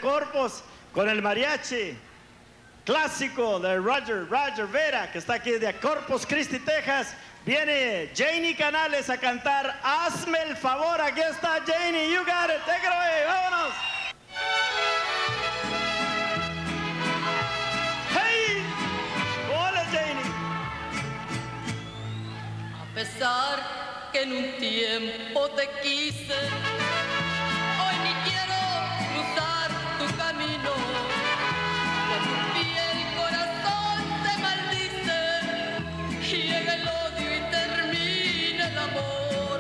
Corpus con el mariachi clásico de Roger Vera, que está aquí de Corpus Christi, Texas. Viene Janie Canales a cantar Hazme el favor. Aquí está Janie, you got it, take it away, vámonos. Hey, hola Janie. A pesar que en un tiempo te quise, hoy ni quiero cruzar tu camino. Con tu piel corazón te maldice, llega el odio y termina el amor.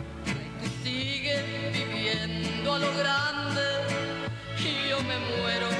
Y tú sigues viviendo a lo grande y yo me muero